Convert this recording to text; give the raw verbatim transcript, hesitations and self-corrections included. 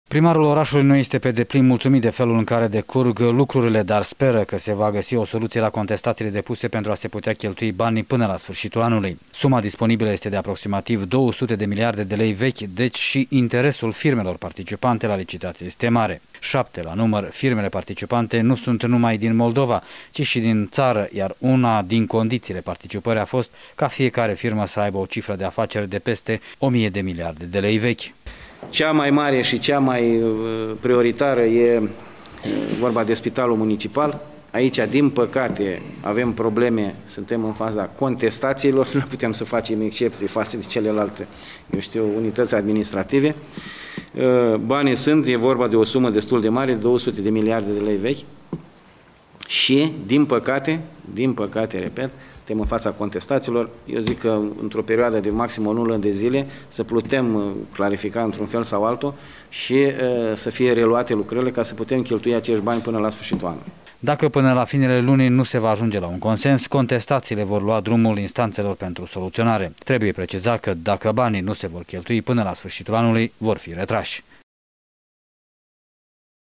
Primarul orașului nu este pe deplin mulțumit de felul în care decurg lucrurile, dar speră că se va găsi o soluție la contestațiile depuse pentru a se putea cheltui banii până la sfârșitul anului. Suma disponibilă este de aproximativ două sute de miliarde de lei vechi, deci și interesul firmelor participante la licitație este mare. Șapte la număr, firmele participante nu sunt numai din Moldova, ci și din țară, iar una din condițiile participării a fost ca fiecare firmă să aibă o cifră de afaceri de peste o mie de miliarde de lei vechi. Cea mai mare și cea mai prioritară e vorba de spitalul municipal. Aici, din păcate, avem probleme, suntem în faza contestațiilor, nu putem să facem excepții față de celelalte, eu știu, unități administrative. Banii sunt, e vorba de o sumă destul de mare, două sute de miliarde de lei vechi și, din păcate, din păcate, repet, suntem în fața contestațiilor. Eu zic că într-o perioadă de maxim o lună de zile să putem clarifica într-un fel sau altul și uh, să fie reluate lucrările ca să putem cheltui acești bani până la sfârșitul anului. Dacă până la finele lunii nu se va ajunge la un consens, contestațiile vor lua drumul instanțelor pentru soluționare. Trebuie precizat că dacă banii nu se vor cheltui până la sfârșitul anului, vor fi retrași.